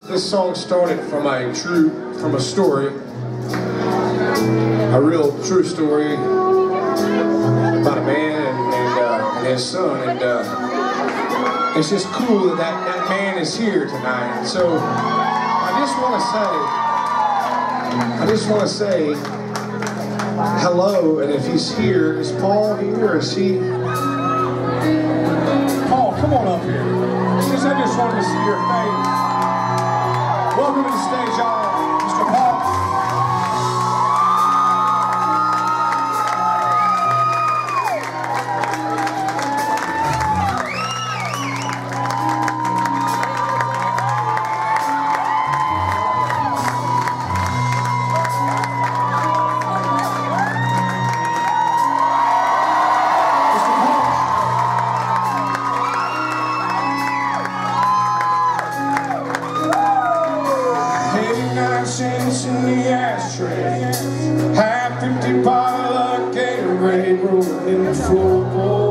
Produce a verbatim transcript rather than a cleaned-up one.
This song started from a true, from a story, a real true story about a man and, and, uh, and his son, and uh, it's just cool that, that that man is here tonight. And so I just want to say, I just want to say hello, and if he's here, is Paul here, or is he? Paul, come on up here. Just, I just wanted to see your face. Welcome to the stage, y'all, Mister Paul. Cents in the ashtray, half empty bottle of Gatorade rolling in the floorboard.